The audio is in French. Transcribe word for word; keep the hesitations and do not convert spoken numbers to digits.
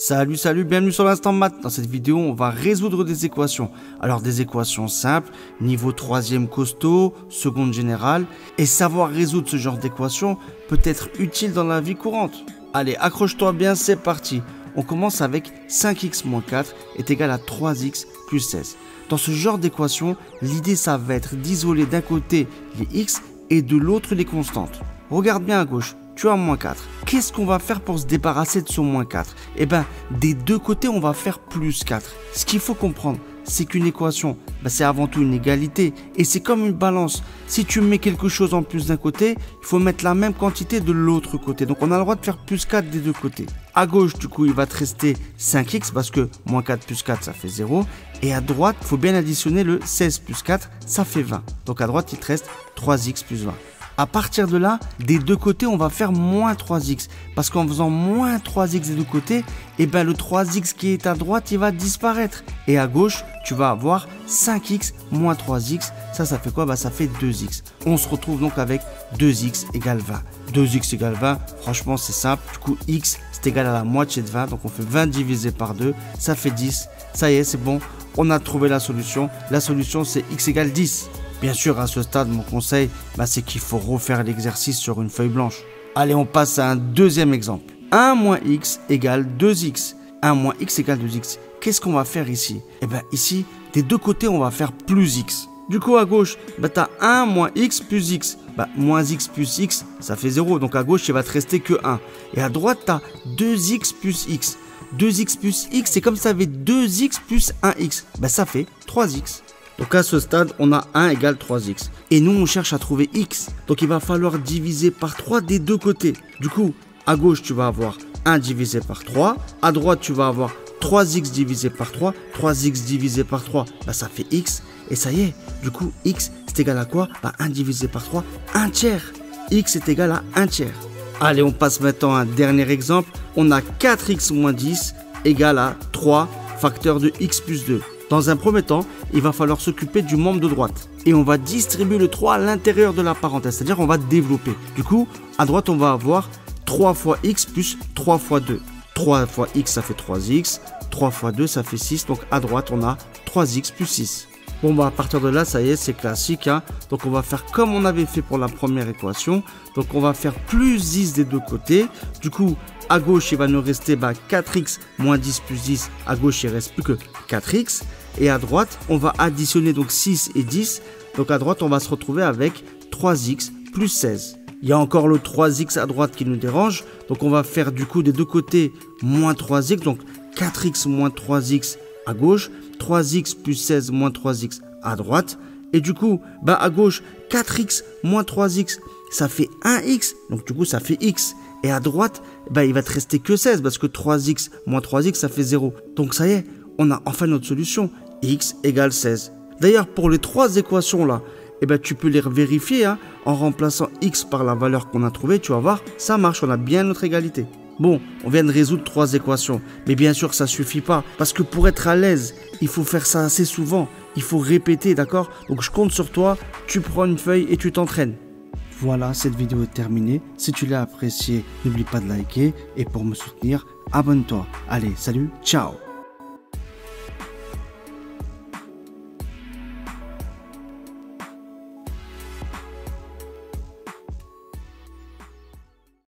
Salut, salut, bienvenue sur l'Instant Maths. Dans cette vidéo, on va résoudre des équations. Alors, des équations simples, niveau troisième costaud, seconde générale. Et savoir résoudre ce genre d'équations peut être utile dans la vie courante. Allez, accroche-toi bien, c'est parti. On commence avec cinq x moins quatre est égal à trois x plus seize. Dans ce genre d'équation, l'idée, ça va être d'isoler d'un côté les x et de l'autre les constantes. Regarde bien à gauche. Tu as moins quatre. Qu'est-ce qu'on va faire pour se débarrasser de ce moins quatre? Eh bien, des deux côtés, on va faire plus quatre. Ce qu'il faut comprendre, c'est qu'une équation, ben, c'est avant tout une égalité. Et c'est comme une balance. Si tu mets quelque chose en plus d'un côté, il faut mettre la même quantité de l'autre côté. Donc, on a le droit de faire plus quatre des deux côtés. À gauche, du coup, il va te rester cinq x parce que moins quatre plus quatre, ça fait zéro. Et à droite, il faut bien additionner le seize plus quatre, ça fait vingt. Donc, à droite, il te reste trois x plus vingt. À partir de là, des deux côtés, on va faire moins trois x. Parce qu'en faisant moins trois x des deux côtés, eh ben, le trois x qui est à droite, il va disparaître. Et à gauche, tu vas avoir cinq x moins trois x. Ça, ça fait quoi? Bah, ça fait deux x. On se retrouve donc avec deux x égale vingt. deux x égale vingt, franchement, c'est simple. Du coup, x, c'est égal à la moitié de vingt. Donc, on fait vingt divisé par deux. Ça fait dix. Ça y est, c'est bon. On a trouvé la solution. La solution, c'est x égale dix. Bien sûr, à ce stade, mon conseil, bah, c'est qu'il faut refaire l'exercice sur une feuille blanche. Allez, on passe à un deuxième exemple. un moins x égale deux x. un moins x égale deux x. Qu'est-ce qu'on va faire ici? Eh bien, ici, des deux côtés, on va faire plus x. Du coup, à gauche, bah, tu as un moins x plus x. Bah, moins x plus x, ça fait zéro. Donc, à gauche, il va te rester que un. Et à droite, tu as deux x plus x. deux x plus x, c'est comme ça avait deux x plus un x. Bah, ça fait trois x. Donc à ce stade, on a un égale trois x. Et nous, on cherche à trouver x. Donc il va falloir diviser par trois des deux côtés. Du coup, à gauche, tu vas avoir un divisé par trois. À droite, tu vas avoir trois x divisé par trois. trois x divisé par trois, bah, ça fait x. Et ça y est, du coup, x, c'est égal à quoi? Bah, un divisé par trois, un tiers. X est égal à un tiers. Allez, on passe maintenant à un dernier exemple. On a quatre x moins dix égale à trois facteur de x plus deux. Dans un premier temps, il va falloir s'occuper du membre de droite. Et on va distribuer le trois à l'intérieur de la parenthèse, c'est-à-dire on va développer. Du coup, à droite, on va avoir trois fois x plus trois fois deux. trois fois x, ça fait trois x. trois fois deux, ça fait six. Donc à droite, on a trois x plus six. Bon, bah à partir de là, ça y est, c'est classique. Hein. Donc on va faire comme on avait fait pour la première équation. Donc on va faire plus dix des deux côtés. Du coup, à gauche, il va nous rester bah, quatre x moins dix plus dix. À gauche, il ne reste plus que quatre x. Et à droite, on va additionner donc six et dix. Donc à droite, on va se retrouver avec trois x plus seize. Il y a encore le trois x à droite qui nous dérange. Donc on va faire du coup des deux côtés moins trois x. Donc quatre x moins trois x à gauche. trois x plus seize moins trois x à droite. Et du coup, bah à gauche, quatre x moins trois x, ça fait un x. Donc du coup, ça fait x. Et à droite, bah, il va te rester que seize parce que trois x moins trois x, ça fait zéro. Donc ça y est, on a enfin notre solution. X égale seize. D'ailleurs, pour les trois équations là, eh ben, tu peux les vérifier hein, en remplaçant x par la valeur qu'on a trouvée. Tu vas voir, ça marche, on a bien notre égalité. Bon, on vient de résoudre trois équations. Mais bien sûr, ça ne suffit pas. Parce que pour être à l'aise, il faut faire ça assez souvent. Il faut répéter, d'accord? Donc je compte sur toi, tu prends une feuille et tu t'entraînes. Voilà, cette vidéo est terminée. Si tu l'as appréciée, n'oublie pas de liker. Et pour me soutenir, abonne-toi. Allez, salut, ciao!